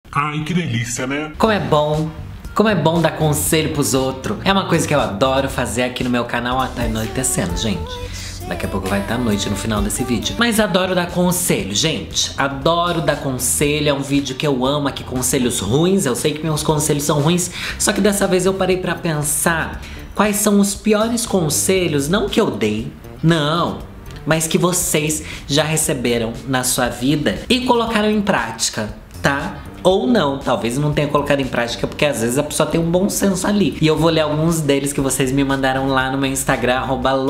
Ai, que delícia, né? Como é bom dar conselho pros outros. É uma coisa que eu adoro fazer aqui no meu canal. Ó, tá anoitecendo, gente. Daqui a pouco vai estar noite no final desse vídeo. Mas adoro dar conselho, gente. Adoro dar conselho. É um vídeo que eu amo aqui, conselhos ruins. Eu sei que meus conselhos são ruins. Só que dessa vez eu parei pra pensar quais são os piores conselhos. Não que eu dei, não. Mas que vocês já receberam na sua vida e colocaram em prática, tá? Ou não, talvez não tenha colocado em prática, porque às vezes a pessoa tem um bom senso ali. E eu vou ler alguns deles que vocês me mandaram lá no meu Instagram,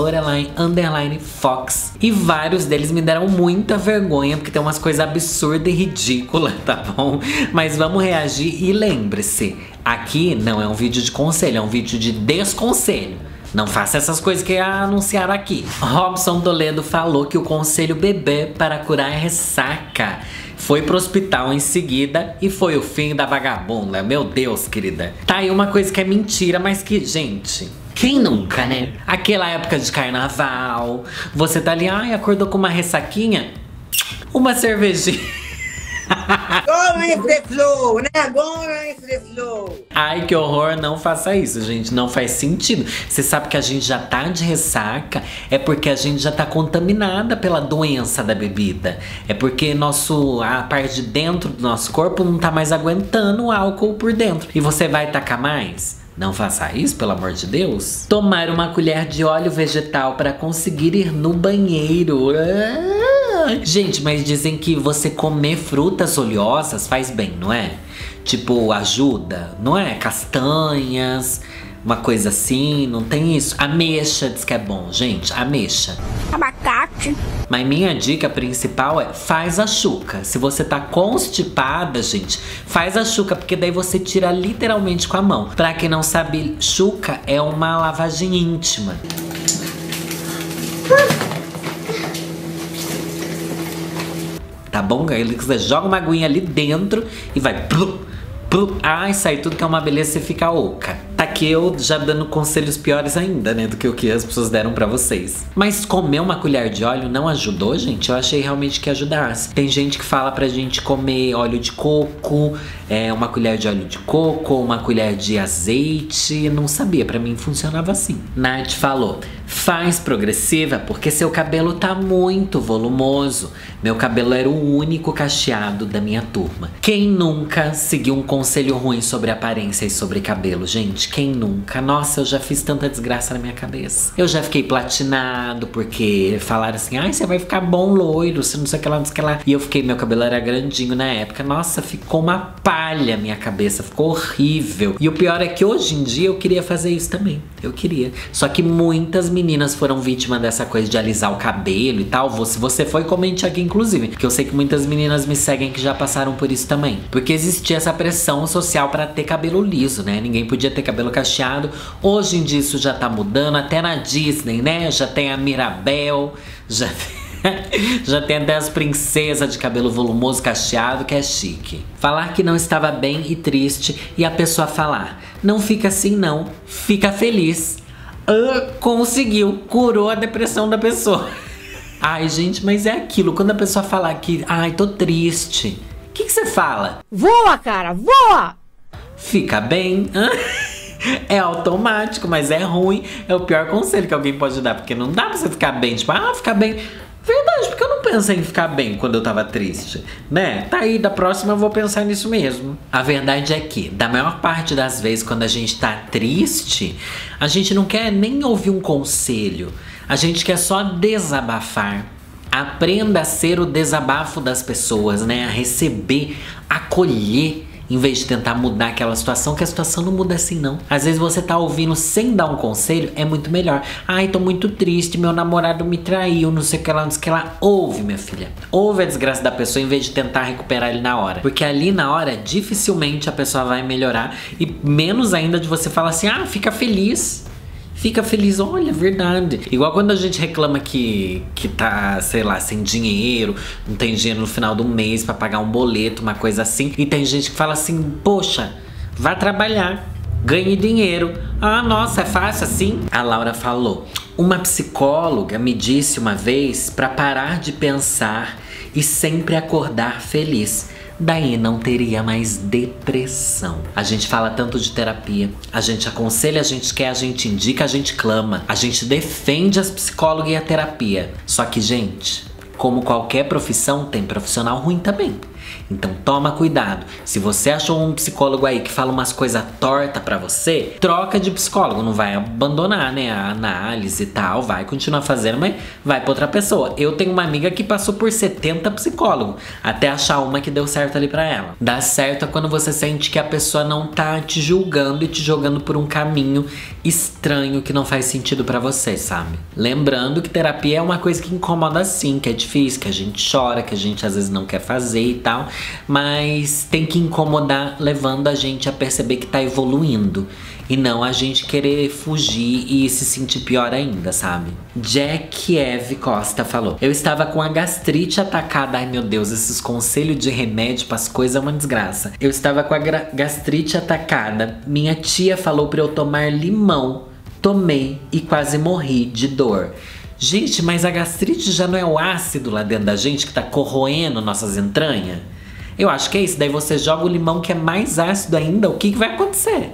@Lorelai_Fox. E vários deles me deram muita vergonha, porque tem umas coisas absurdas e ridículas, tá bom? Mas vamos reagir e lembre-se, aqui não é um vídeo de conselho, é um vídeo de desconselho. Não faça essas coisas que anunciaram aqui. Robson Toledo falou que o conselho bebê para curar ressaca foi pro hospital em seguida e foi o fim da vagabunda. Meu Deus, querida. Tá aí uma coisa que é mentira, mas que, gente, quem nunca, né? Aquela época de carnaval, você tá ali, ai, acordou com uma ressaquinha, uma cervejinha. Agora esse flow, né? Agora esse flow. Ai, que horror, não faça isso, gente, não faz sentido. Você sabe que a gente já tá de ressaca, é porque a gente já tá contaminada pela doença da bebida. É porque a parte de dentro do nosso corpo não tá mais aguentando o álcool por dentro. E você vai tacar mais? Não faça isso, pelo amor de Deus. Tomar uma colher de óleo vegetal para conseguir ir no banheiro. Gente, mas dizem que você comer frutas oleosas faz bem, não é? Tipo, ajuda, não é? Castanhas, uma coisa assim, não tem isso? Ameixa diz que é bom, gente, ameixa. Abacate. Mas minha dica principal é, faz a chuca. Se você tá constipada, gente, faz a chuca, porque daí você tira literalmente com a mão. Pra quem não sabe, chuca é uma lavagem íntima. Tá bom? Aí você joga uma aguinha ali dentro e vai... Ai, sai tudo que é uma beleza, você fica oca. Tá aqui eu já dando conselhos piores ainda, né, do que o que as pessoas deram pra vocês. Mas comer uma colher de óleo não ajudou, gente? Eu achei realmente que ajudasse. Tem gente que fala pra gente comer óleo de coco, uma colher de óleo de coco, uma colher de azeite. Não sabia, pra mim funcionava assim. Nath falou, faz progressiva porque seu cabelo tá muito volumoso. Meu cabelo era o único cacheado da minha turma. Quem nunca seguiu um conselho ruim sobre aparência e sobre cabelo, gente? Quem nunca? Nossa, eu já fiz tanta desgraça na minha cabeça. Eu já fiquei platinado porque falaram assim, ai, você vai ficar bom loiro, você não sei o que lá, não sei o que lá. E eu fiquei, meu cabelo era grandinho na época. Nossa, ficou uma palha minha cabeça, ficou horrível. E o pior é que hoje em dia eu queria fazer isso também. Eu queria. Só que muitas meninas foram vítimas dessa coisa de alisar o cabelo e tal. Se você foi, comente aqui, inclusive. Porque eu sei que muitas meninas me seguem que já passaram por isso também. Porque existia essa pressão social pra ter cabelo liso, né? Ninguém podia ter cabelo cacheado. Hoje em dia isso já tá mudando. Até na Disney, né? Já tem a Mirabel, já tem até as princesas de cabelo volumoso cacheado, que é chique. Falar que não estava bem e triste e a pessoa falar, não fica assim não, fica feliz. Conseguiu, curou a depressão da pessoa. Ai, gente, mas é aquilo, quando a pessoa falar que, ai, tô triste, o que você fala? Voa, cara, voa! Fica bem. É automático, mas é ruim. É o pior conselho que alguém pode dar, porque não dá pra você ficar bem, tipo, ficar bem. Verdade, porque eu não pensei em ficar bem quando eu tava triste, né? Tá aí, da próxima eu vou pensar nisso mesmo. A verdade é que, da maior parte das vezes, quando a gente tá triste, a gente não quer nem ouvir um conselho. A gente quer só desabafar. Aprenda a ser o desabafo das pessoas, né? A receber, acolher, em vez de tentar mudar aquela situação, que a situação não muda assim não. Às vezes você tá ouvindo sem dar um conselho, é muito melhor. Ai, tô muito triste, meu namorado me traiu, não sei o que lá, não sei o que lá. Ouve, minha filha. Ouve a desgraça da pessoa em vez de tentar recuperar ele na hora. Porque ali na hora, dificilmente a pessoa vai melhorar. E menos ainda de você falar assim, fica feliz. Fica feliz, olha, verdade. Igual quando a gente reclama que tá, sei lá, sem dinheiro, não tem dinheiro no final do mês pra pagar um boleto, uma coisa assim. E tem gente que fala assim, poxa, vá trabalhar, ganhe dinheiro. Nossa, é fácil assim? A Laura falou, uma psicóloga me disse uma vez pra parar de pensar e sempre acordar feliz. daí não teria mais depressão. A gente fala tanto de terapia, a gente aconselha, a gente quer, a gente indica, a gente clama, a gente defende as psicólogas e a terapia. Só que, gente, como qualquer profissão, tem profissional ruim também. Então toma cuidado. Se você achou um psicólogo aí que fala umas coisas tortas pra você, troca de psicólogo. Não vai abandonar, né, a análise e tal. Vai continuar fazendo, mas vai pra outra pessoa. Eu tenho uma amiga que passou por 70 psicólogos até achar uma que deu certo ali pra ela. Dá certo é quando você sente que a pessoa não tá te julgando e te jogando por um caminho estranho que não faz sentido pra você, sabe? Lembrando que terapia é uma coisa que incomoda sim, que é difícil, que a gente chora, que a gente às vezes não quer fazer e tal. Mas tem que incomodar, levando a gente a perceber que tá evoluindo. E não a gente querer fugir e se sentir pior ainda, sabe? Jack Eve Costa falou: eu estava com a gastrite atacada. Ai meu Deus, esses conselhos de remédio pras coisas é uma desgraça. Eu estava com a gastrite atacada. Minha tia falou pra eu tomar limão. Tomei e quase morri de dor. Gente, mas a gastrite já não é o ácido lá dentro da gente que tá corroendo nossas entranhas? Eu acho que é isso. Daí você joga o limão que é mais ácido ainda. O que vai acontecer?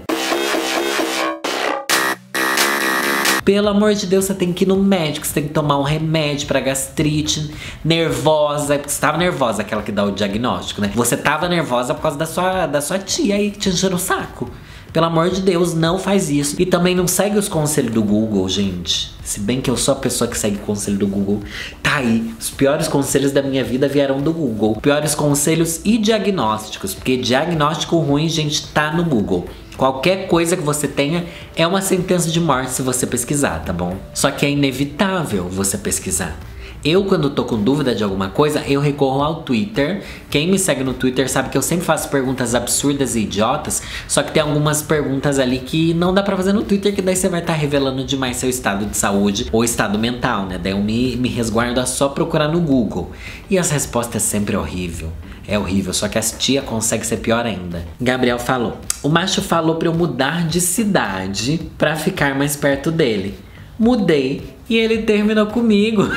Pelo amor de Deus, você tem que ir no médico. Você tem que tomar um remédio pra gastrite. Nervosa, porque você tava nervosa, aquela que dá o diagnóstico, né? Você tava nervosa por causa da sua tia aí que te encheu o saco. Pelo amor de Deus, não faz isso. E também não segue os conselhos do Google, gente. Se bem que eu sou a pessoa que segue o conselho do Google. Tá aí, os piores conselhos da minha vida vieram do Google. Piores conselhos e diagnósticos. Porque diagnóstico ruim, gente, tá no Google. Qualquer coisa que você tenha é uma sentença de morte se você pesquisar, tá bom? Só que é inevitável você pesquisar. Eu, quando tô com dúvida de alguma coisa, eu recorro ao Twitter. Quem me segue no Twitter sabe que eu sempre faço perguntas absurdas e idiotas. Só que tem algumas perguntas ali que não dá pra fazer no Twitter, que daí você vai estar revelando demais seu estado de saúde ou estado mental, né? Daí eu me resguardo a só procurar no Google. E as respostas é sempre horrível. É horrível, só que as tia consegue ser pior ainda. Gabriel falou: o macho falou pra eu mudar de cidade pra ficar mais perto dele. Mudei e ele terminou comigo.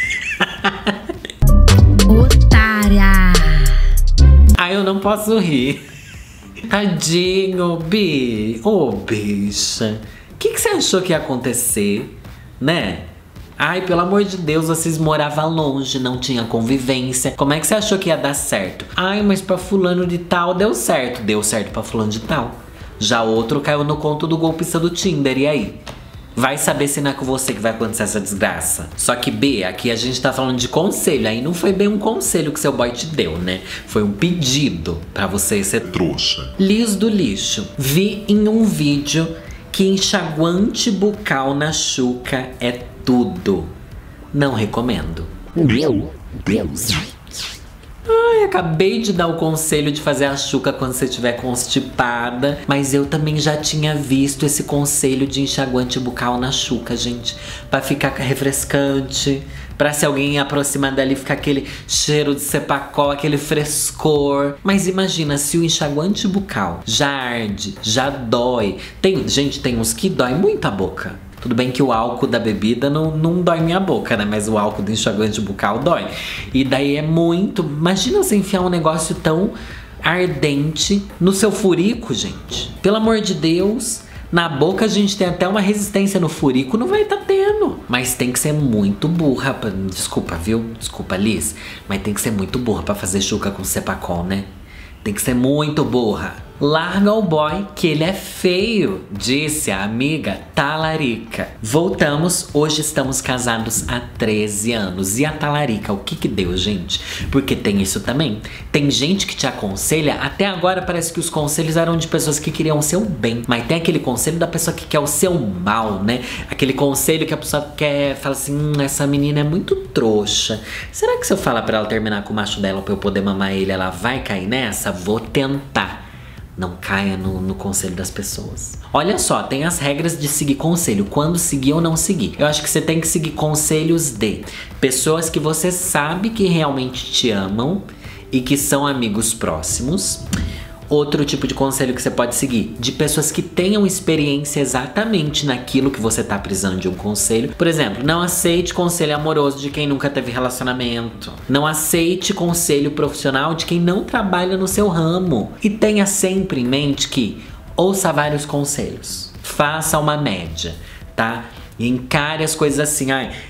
Otária! Ai, eu não posso rir. Tadinho, Bi. Ô, bicha. O que você achou que ia acontecer, né? Ai, pelo amor de Deus, vocês moravam longe, não tinha convivência. Como é que você achou que ia dar certo? Ai, mas pra fulano de tal deu certo. Deu certo pra fulano de tal. Já outro caiu no conto do golpista do Tinder, e aí? Vai saber se não é com você que vai acontecer essa desgraça. Só que, B, aqui a gente tá falando de conselho. Aí não foi bem um conselho que seu boy te deu, né? Foi um pedido pra você ser trouxa. Liz do lixo. Vi em um vídeo que enxaguante bucal na Xuca é tudo. Não recomendo. Meu Deus. Ai, acabei de dar o conselho de fazer a Xuca quando você estiver constipada. Mas eu também já tinha visto esse conselho de enxaguante bucal na Xuca, gente. Pra ficar refrescante. Pra se alguém aproximar dali ficar aquele cheiro de cepacol, aquele frescor. Mas imagina, se o enxaguante bucal já arde, já dói. Gente, tem uns que dói muito a boca. Tudo bem que o álcool da bebida não dói minha boca, né? Mas o álcool do enxaguante bucal dói. E daí é muito... Imagina você enfiar um negócio tão ardente no seu furico, gente. Pelo amor de Deus. Na boca a gente tem até uma resistência, no furico não vai estar tendo. Mas tem que ser muito burra pra... Desculpa, viu? Desculpa, Liz. Mas tem que ser muito burra pra fazer Xuca com cepacol, né? Tem que ser muito burra. Larga o boy que ele é feio, disse a amiga Talarica. Voltamos, hoje estamos casados há 13 anos. E a Talarica, o que deu, gente? Porque tem isso também. Tem gente que te aconselha, até agora parece que os conselhos eram de pessoas que queriam o seu bem. Mas tem aquele conselho da pessoa que quer o seu mal, né? Aquele conselho que a pessoa quer, fala assim, essa menina é muito trouxa. Será que se eu falar pra ela terminar com o macho dela pra eu poder mamar ele, ela vai cair nessa? Vou tentar. Não caia no conselho das pessoas. Olha só, tem as regras de seguir conselho. Quando seguir ou não seguir. Eu acho que você tem que seguir conselhos de pessoas que você sabe que realmente te amam e que são amigos próximos. Outro tipo de conselho que você pode seguir, de pessoas que tenham experiência exatamente naquilo que você tá precisando de um conselho. Por exemplo, não aceite conselho amoroso de quem nunca teve relacionamento. Não aceite conselho profissional de quem não trabalha no seu ramo. E tenha sempre em mente que ouça vários conselhos. Faça uma média, tá? E encare as coisas assim,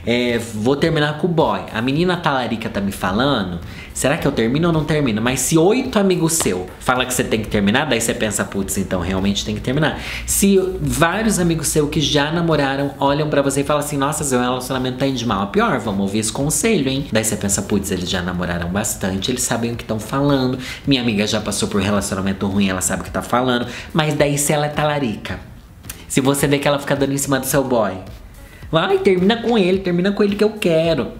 vou terminar com o boy. A menina talarica tá me falando, será que eu termino ou não termino? Mas se 8 amigos seu falam que você tem que terminar, daí você pensa, putz, então realmente tem que terminar. Se vários amigos seus que já namoraram olham pra você e falam assim, nossa, seu relacionamento tá indo de mal a pior, vamos ouvir esse conselho, hein? Daí você pensa, putz, eles já namoraram bastante, eles sabem o que estão falando. Minha amiga já passou por relacionamento ruim, ela sabe o que tá falando. Mas daí se ela é talarica, se você vê que ela fica dando em cima do seu boy, vai, termina com ele que eu quero.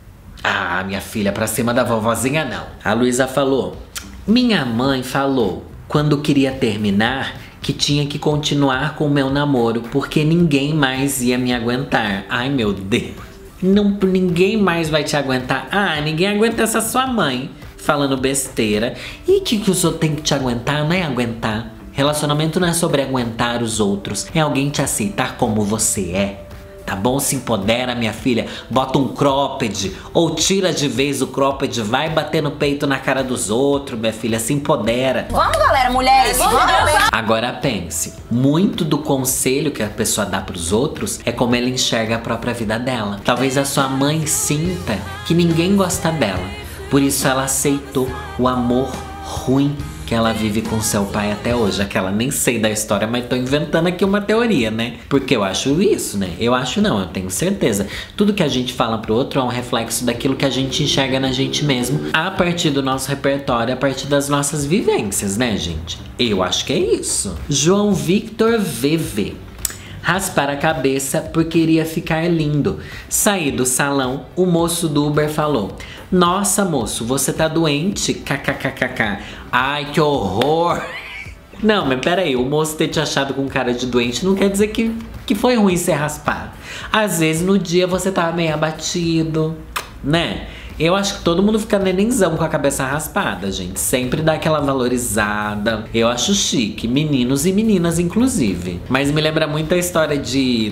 Ah, minha filha, pra cima da vovozinha não. A Luísa falou, minha mãe falou, quando queria terminar, que tinha que continuar com o meu namoro, porque ninguém mais ia me aguentar. Ai, meu Deus. Não, ninguém mais vai te aguentar. Ah, ninguém aguenta essa sua mãe falando besteira. E que os outros têm que te aguentar, não é aguentar. Relacionamento não é sobre aguentar os outros, é alguém te aceitar como você é. Tá bom? Se empodera, minha filha. Bota um cropped ou tira de vez o cropped. Vai bater no peito na cara dos outros, minha filha. Se empodera. Vamos, galera, mulheres. Vamos. Agora pense. Muito do conselho que a pessoa dá pros outros é como ela enxerga a própria vida dela. Talvez a sua mãe sinta que ninguém gosta dela. Por isso ela aceitou o amor ruim que ela vive com seu pai até hoje. Aquela, nem sei da história, mas tô inventando aqui uma teoria, né? Porque eu acho isso, né? Eu acho não, eu tenho certeza. Tudo que a gente fala pro outro é um reflexo daquilo que a gente enxerga na gente mesmo, a partir do nosso repertório, a partir das nossas vivências, né, gente? Eu acho que é isso. João Victor VV. Raspar a cabeça porque iria ficar lindo. Saí do salão, o moço do Uber falou, nossa, moço, você tá doente? KKKKK. Ai, que horror. Não, mas peraí, o moço ter te achado com cara de doente não quer dizer que foi ruim ser raspado. Às vezes no dia você tava meio abatido, né? Eu acho que todo mundo fica nenenzão com a cabeça raspada, gente. Sempre dá aquela valorizada. Eu acho chique, meninos e meninas inclusive. Mas me lembra muito a história de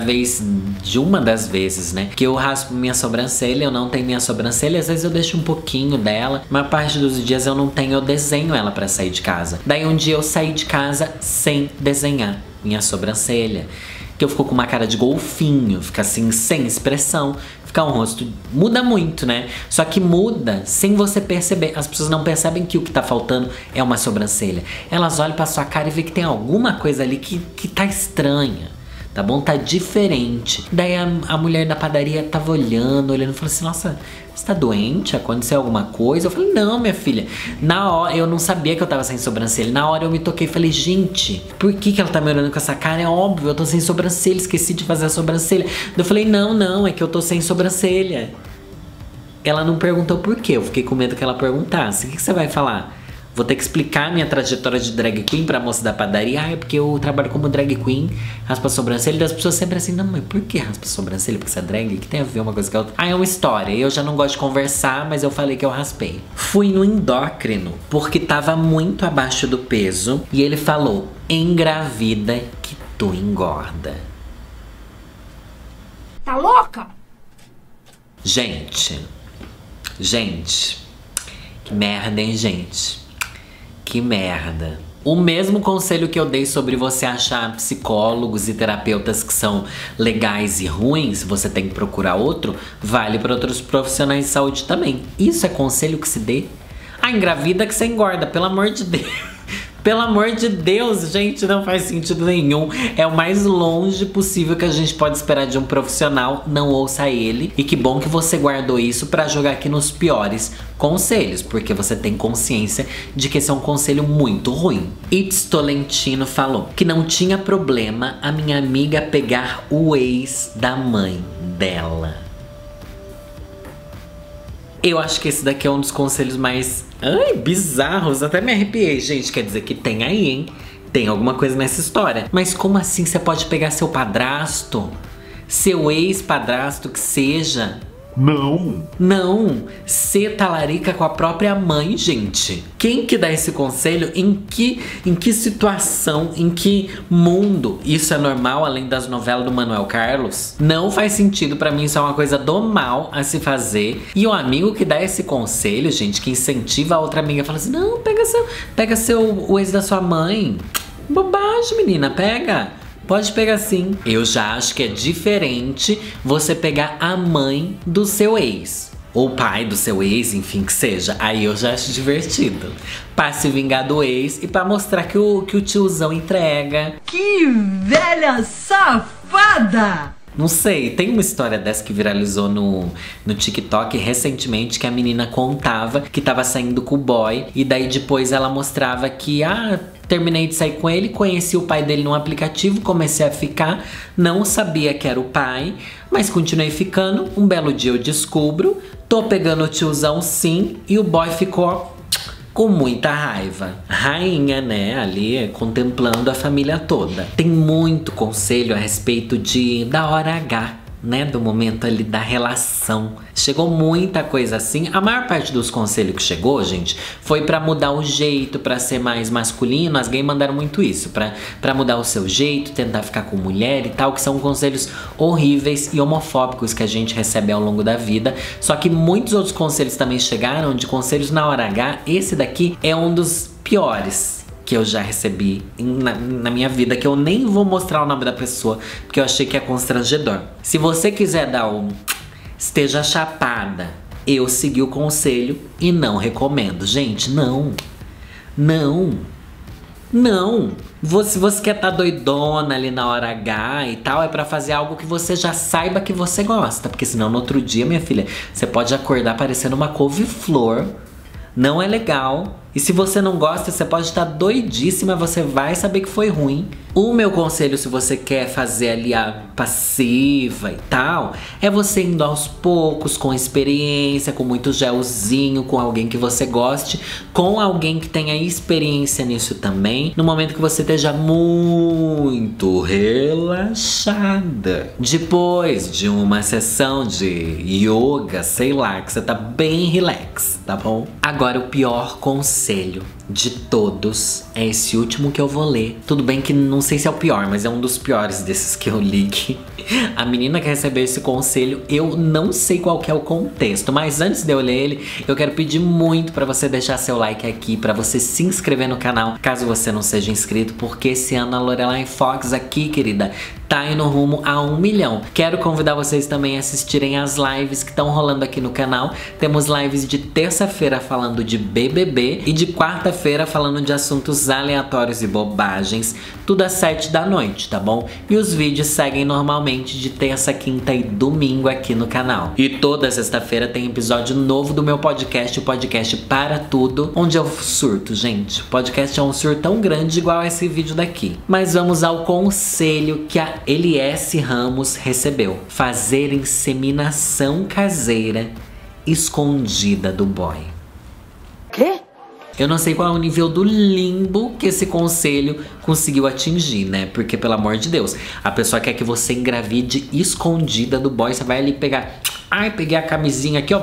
uma das vezes, né? Que eu raspo minha sobrancelha, eu não tenho minha sobrancelha. Às vezes eu deixo um pouquinho dela, mas parte dos dias eu não tenho, eu desenho ela pra sair de casa. Daí um dia eu saí de casa sem desenhar minha sobrancelha. Que eu fico com uma cara de golfinho, fica assim, sem expressão. Ficar um rosto muda muito, né? Só que muda sem você perceber. As pessoas não percebem que o que tá faltando é uma sobrancelha. Elas olham pra sua cara e vê que tem alguma coisa ali que tá estranha. Tá bom? Tá diferente. Daí a mulher da padaria tava olhando, falou assim, nossa, você tá doente? Aconteceu alguma coisa? Eu falei, não, minha filha. Na hora, eu não sabia que eu tava sem sobrancelha. Na hora eu me toquei e falei, gente, por que ela tá me olhando com essa cara? É óbvio, eu tô sem sobrancelha, esqueci de fazer a sobrancelha. Eu falei, não, é que eu tô sem sobrancelha. Ela não perguntou por quê, eu fiquei com medo que ela perguntasse. O que você vai falar? Vou ter que explicar minha trajetória de drag queen pra moça da padaria. Ah, é porque eu trabalho como drag queen, raspa a sobrancelha. E das pessoas sempre assim, não, mas por que raspa a sobrancelha? Porque você é drag? Que tem a ver uma coisa com a outra? Ah, é uma história. Eu já não gosto de conversar, mas eu falei que eu raspei. Fui no endócrino, porque tava muito abaixo do peso. E ele falou, engravida que tu engorda. Tá louca? Gente. Que merda, hein, gente? Que merda. O mesmo conselho que eu dei sobre você achar psicólogos e terapeutas que são legais e ruins, você tem que procurar outro, vale para outros profissionais de saúde também. Isso é conselho que se dê? Ah, engravida que você engorda, pelo amor de Deus. Pelo amor de Deus, gente, não faz sentido nenhum. É o mais longe possível que a gente pode esperar de um profissional. Não ouça ele. E que bom que você guardou isso pra jogar aqui nos piores conselhos, porque você tem consciência de que esse é um conselho muito ruim. It's Tolentino falou que não tinha problema a minha amiga pegar o ex da mãe dela. Eu acho que esse daqui é um dos conselhos mais bizarros. Até me arrepiei, gente. Quer dizer que tem aí, hein? Tem alguma coisa nessa história. Mas como assim você pode pegar seu padrasto? Seu ex-padrasto que seja? Não. Não, ser talarica com a própria mãe, gente. Quem que dá esse conselho? Em que situação, em que mundo isso é normal, além das novelas do Manuel Carlos? Não faz sentido pra mim, isso é uma coisa do mal a se fazer. E o amigo que dá esse conselho, gente, que incentiva a outra amiga, fala assim, não, pega o ex da sua mãe. Bobagem, menina, pega. Pode pegar sim. Eu já acho que é diferente você pegar a mãe do seu ex. Ou o pai do seu ex, enfim, que seja. Aí eu já acho divertido. Pra se vingar do ex e pra mostrar que o tiozão entrega. Que velha safada! Não sei, tem uma história dessa que viralizou no TikTok recentemente, que a menina contava que tava saindo com o boy. E daí depois ela mostrava que, terminei de sair com ele, conheci o pai dele num aplicativo, comecei a ficar, não sabia que era o pai, mas continuei ficando. Um belo dia eu descubro, tô pegando o tiozão sim, e o boy ficou com muita raiva. Rainha, né, ali contemplando a família toda. Tem muito conselho a respeito da hora H, né, do momento ali da relação. Chegou muita coisa assim. A maior parte dos conselhos que chegou, gente, foi pra mudar o jeito, pra ser mais masculino. As gays mandaram muito isso, pra mudar o seu jeito, tentar ficar com mulher e tal, que são conselhos horríveis e homofóbicos que a gente recebe ao longo da vida. Só que muitos outros conselhos também chegaram, de conselhos na hora H. Esse daqui é um dos piores que eu já recebi na minha vida, que eu nem vou mostrar o nome da pessoa, porque eu achei que é constrangedor. Se você quiser dar esteja chapada, eu segui o conselho e não recomendo. Gente, não. Se você quer estar doidona ali na hora H e tal, é pra fazer algo que você já saiba que você gosta. Porque senão no outro dia, minha filha, você pode acordar parecendo uma couve-flor. Não é legal. E se você não gosta, você pode estar doidíssima, você vai saber que foi ruim. O meu conselho, se você quer fazer ali a passiva e tal, é você indo aos poucos, com experiência, com muito gelzinho, com alguém que você goste, com alguém que tenha experiência nisso também, no momento que você esteja muito relaxada. Depois de uma sessão de yoga, sei lá, que você tá bem relax, tá bom? Agora o pior conselho de todos é esse último que eu vou ler. Tudo bem que não sei se é o pior, mas é um dos piores desses que eu li. A menina que recebeu esse conselho, eu não sei qual que é o contexto, mas antes de eu ler ele, eu quero pedir muito pra você deixar seu like aqui, pra você se inscrever no canal, caso você não seja inscrito, porque esse ano a Lorelai Fox aqui, querida, tá indo rumo a 1 milhão. Quero convidar vocês também a assistirem as lives que estão rolando aqui no canal. Temos lives de terça-feira falando de BBB e de quarta-feira falando de assuntos aleatórios e bobagens, tudo às 7 da noite, tá bom? E os vídeos seguem normalmente de terça, quinta e domingo aqui no canal. E toda sexta-feira tem episódio novo do meu podcast, o podcast Para Tudo, onde eu surto, gente. O podcast é um surto tão grande igual a esse vídeo daqui. Mas vamos ao conselho que a Eliesse Ramos recebeu: fazer inseminação caseira escondida do boy. Quê? Eu não sei qual é o nível do limbo que esse conselho conseguiu atingir, né? Porque, pelo amor de Deus, a pessoa quer que você engravide escondida do boy. Você vai ali pegar... Ai, peguei a camisinha aqui, ó.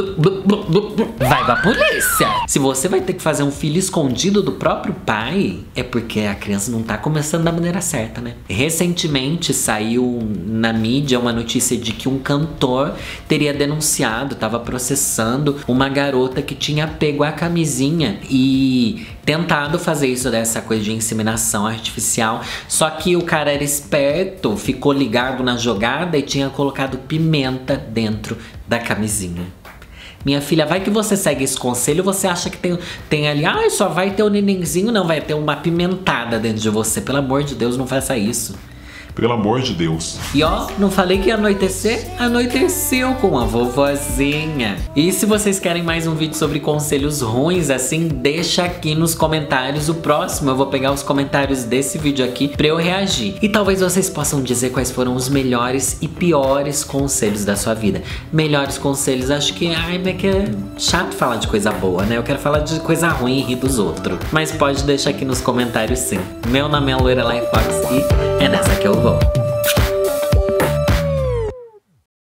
Vai pra polícia. Se você vai ter que fazer um filho escondido do próprio pai, é porque a criança não tá começando da maneira certa, né? Recentemente saiu na mídia uma notícia de que um cantor teria denunciado, tava processando uma garota que tinha pego a camisinha e tentado fazer isso, dessa coisa de inseminação artificial. Só que o cara era esperto, ficou ligado na jogada e tinha colocado pimenta dentro da camisinha. Minha filha, vai que você segue esse conselho, você acha que tem ali, só vai ter o nenenzinho, não, vai ter uma pimentada dentro de você. Pelo amor de Deus, não faça isso. Pelo amor de Deus. E ó, não falei que ia anoitecer? Anoiteceu com a vovozinha. E se vocês querem mais um vídeo sobre conselhos ruins assim, deixa aqui nos comentários. O próximo eu vou pegar os comentários desse vídeo aqui pra eu reagir. E talvez vocês possam dizer quais foram os melhores e piores conselhos da sua vida. Melhores conselhos, acho que, mas que é chato falar de coisa boa, né? Eu quero falar de coisa ruim e rir dos outros. Mas pode deixar aqui nos comentários sim. Meu nome é Lorelai Fox e é nessa que eu vou.